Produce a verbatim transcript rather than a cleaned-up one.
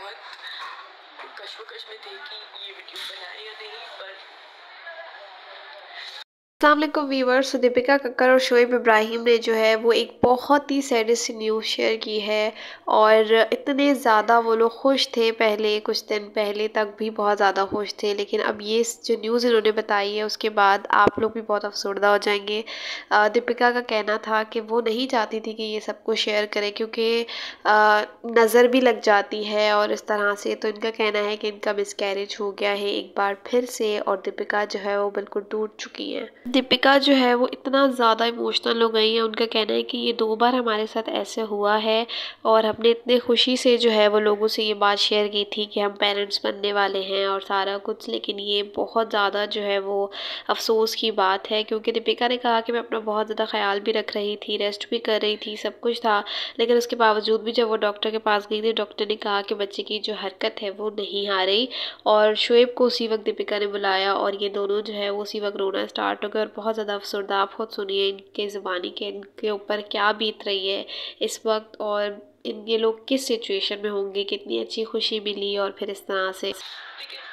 बहुत कश्मकश में थे कि ये वीडियो बनाए या नहीं, पर अस्सलाम वालेकुम व्यूअर्स। दीपिका कक्कर और शोएब इब्राहिम ने जो है वो एक बहुत ही सैडेस्ट न्यूज़ शेयर की है और इतने ज़्यादा वो लोग खुश थे, पहले कुछ दिन पहले तक भी बहुत ज़्यादा खुश थे, लेकिन अब ये जो न्यूज़ इन्होंने बताई है उसके बाद आप लोग भी बहुत अफसरदा हो जाएंगे। अ, दीपिका का कहना था कि वो नहीं चाहती थी कि ये सब कुछ शेयर करे क्योंकि नज़र भी लग जाती है और इस तरह से, तो इनका कहना है कि इनका मिसकैरेज हो गया है एक बार फिर से और दीपिका जो है वो बिल्कुल टूट चुकी हैं। दीपिका जो है वो इतना ज़्यादा इमोशनल हो गई है। उनका कहना है कि ये दो बार हमारे साथ ऐसे हुआ है और हमने इतने खुशी से जो है वो लोगों से ये बात शेयर की थी कि हम पेरेंट्स बनने वाले हैं और सारा कुछ, लेकिन ये बहुत ज़्यादा जो है वो अफसोस की बात है क्योंकि दीपिका ने कहा कि मैं अपना बहुत ज़्यादा ख्याल भी रख रही थी, रेस्ट भी कर रही थी, सब कुछ था, लेकिन उसके बावजूद भी जब वो डॉक्टर के पास गई थी, डॉक्टर ने कहा कि बच्चे की जो हरकत है वो नहीं आ रही और शोएब को उसी वक्त दीपिका ने बुलाया और ये दोनों जो है वो उसी वक्त रोना स्टार्ट हो गए और बहुत ज़्यादा अफसरदा। आप खुद सुनिए इनके ज़ुबानी के इनके ऊपर क्या बीत रही है इस वक्त और इन ये लोग किस सिचुएशन में होंगे, कितनी अच्छी खुशी मिली और फिर इस तरह से।